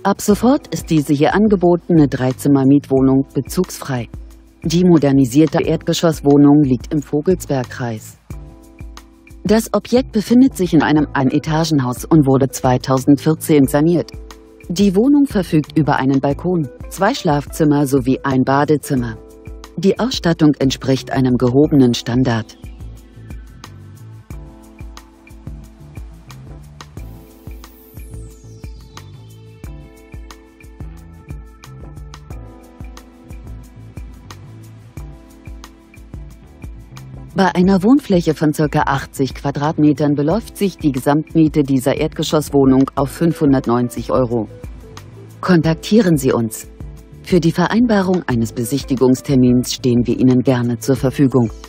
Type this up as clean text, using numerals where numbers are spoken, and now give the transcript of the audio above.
Ab sofort ist diese hier angebotene Dreizimmer-Mietwohnung bezugsfrei. Die modernisierte Erdgeschosswohnung liegt im Vogelsbergkreis. Das Objekt befindet sich in einem Einetagenhaus und wurde 2014 saniert. Die Wohnung verfügt über einen Balkon, 2 Schlafzimmer sowie ein Badezimmer. Die Ausstattung entspricht einem gehobenen Standard. Bei einer Wohnfläche von ca. 80 Quadratmetern beläuft sich die Gesamtmiete dieser Erdgeschosswohnung auf 590 €. Kontaktieren Sie uns. Für die Vereinbarung eines Besichtigungstermins stehen wir Ihnen gerne zur Verfügung.